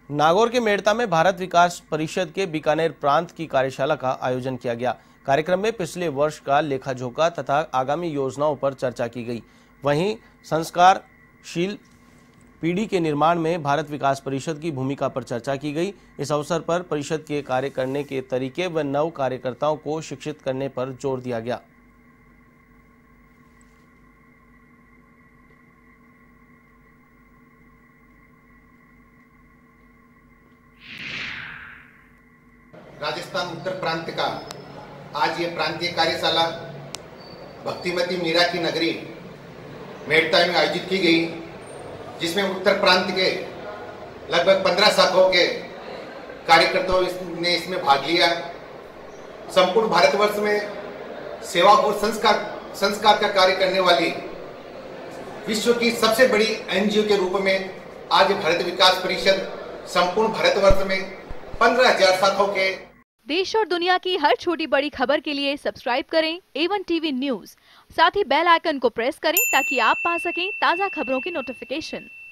नागौर के मेड़ता में भारत विकास परिषद के बीकानेर प्रांत की कार्यशाला का आयोजन किया गया। कार्यक्रम में पिछले वर्ष का लेखा जोखा तथा आगामी योजनाओं पर चर्चा की गई। वहीं संस्कारशील पीढ़ी के निर्माण में भारत विकास परिषद की भूमिका पर चर्चा की गई। इस अवसर पर परिषद के कार्य करने के तरीके व नव कार्यकर्ताओं को शिक्षित करने पर जोर दिया गया। राजस्थान उत्तर प्रांत का आज ये प्रांतीय कार्यशाला भक्तिमती मीरा की नगरी मेड़ता में आयोजित की गई, जिसमें उत्तर प्रांत के लगभग 15 शाखाओं के कार्यकर्ताओं ने इसमें भाग लिया। संपूर्ण भारतवर्ष में सेवा और संस्कार का कार्य करने वाली विश्व की सबसे बड़ी एनजीओ के रूप में आज भारत विकास परिषद संपूर्ण भारतवर्ष में 15,000 शाखाओं के। देश और दुनिया की हर छोटी बड़ी खबर के लिए सब्सक्राइब करें A1 टीवी न्यूज़। साथ ही बेल आइकन को प्रेस करें ताकि आप पा सकें ताज़ा खबरों की नोटिफिकेशन।